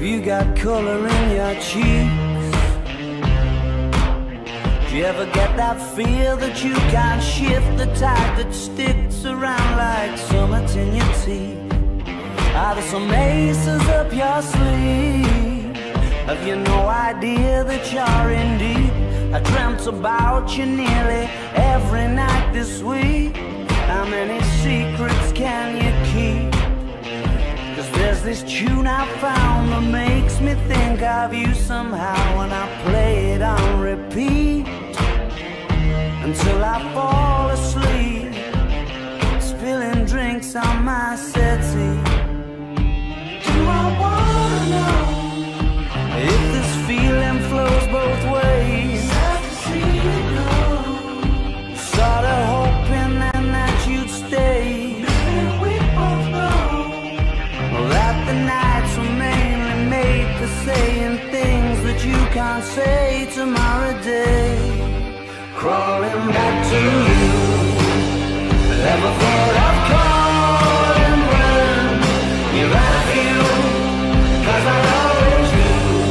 you got color in your cheeks? Do you ever get that fear that you can't shift, the tide that sticks around like summits in your teeth? Are there some aces up your sleeve? Have you no idea that you're in deep? I dreamt about you nearly every night this week. How many secrets can you keep? 'Cause there's this tune I found that makes me think of you somehow, when I play it on repeat until I fall asleep, spilling drinks on my settee. Do I wanna know if this feeling flows both ways? Sad to see you go. Sorta hoping then that you'd stay. Maybe we both know that the nights were mainly made for saying things that you can't say tomorrow day. Crawling back to you. Ever thought of calling when you're out of you? 'Cause I always do.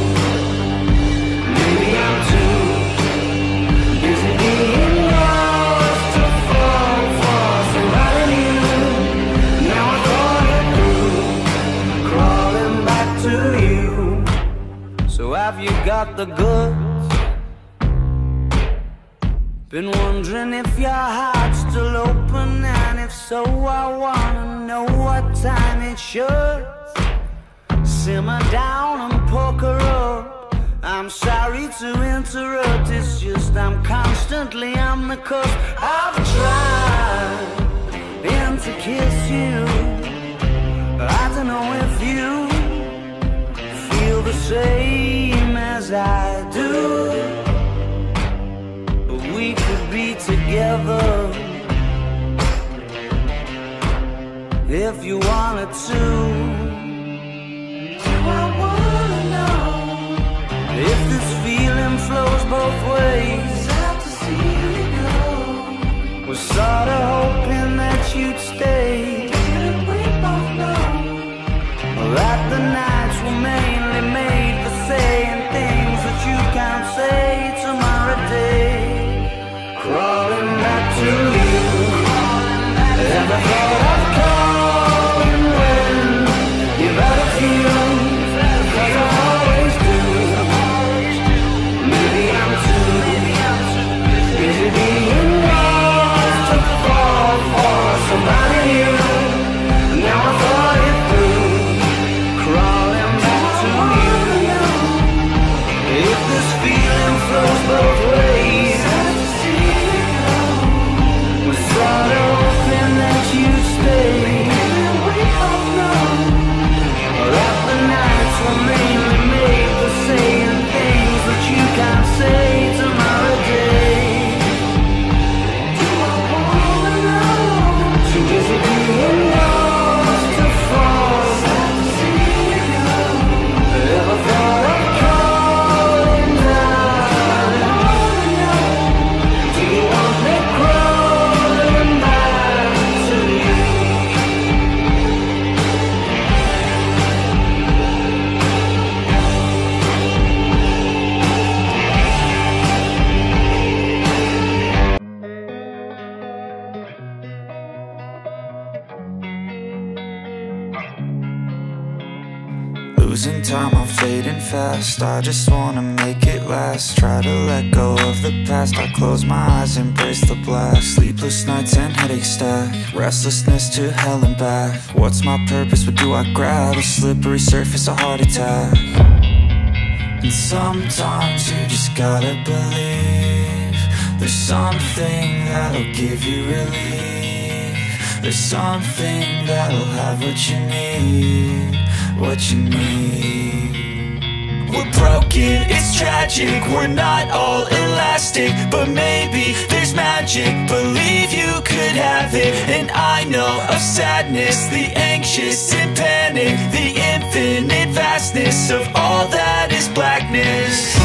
Maybe I'm too busy being lost to fall for somebody new. Now I thought it through, crawling back to you. So have you got the goods? Been wondering if your heart's still open, and if so, I wanna know what time it should. Simmer down and poker up. I'm sorry to interrupt, it's just I'm constantly on the cusp. I've tried and to kiss you. I don't know if you feel the same as I do. We could be together if you wanted to. Do I wanna know if this feeling flows both ways? Sad to see you go. Was sorta hoping that you'd stay. Didn't we both know that the nights were mainly made for saying things that you can't say tomorrow day? Crawling back to you. Ever thought of calling when you've had a few? 'Cause I always do. Maybe I'm too busy being lost to fall for somebody new. Now I thought it through, crawling back to you. If this feeling flows both ways, sorta hoping that you'd stay. We both know that the nights were mainly made for saying things that you can't say tomorrow day. Do I wanna know? Too busy being lost to fall. Sad to see you go. Ever thought of calling down? I wanna know. Do you want me crawling back to you? Losing time, I'm fading fast. I just wanna make it last. Try to let go of the past. I close my eyes, embrace the black. Sleepless nights and headaches stack. Restlessness to hell and back. What's my purpose? What do I grab? A slippery surface, a heart attack. And sometimes you just gotta believe there's something that'll give you relief. There's something that'll have what you need, what you need. We're broken, it's tragic, we're not all elastic, but maybe there's magic, believe you could have it. And I know of sadness, the anxious and panic, the infinite vastness of all that is blackness.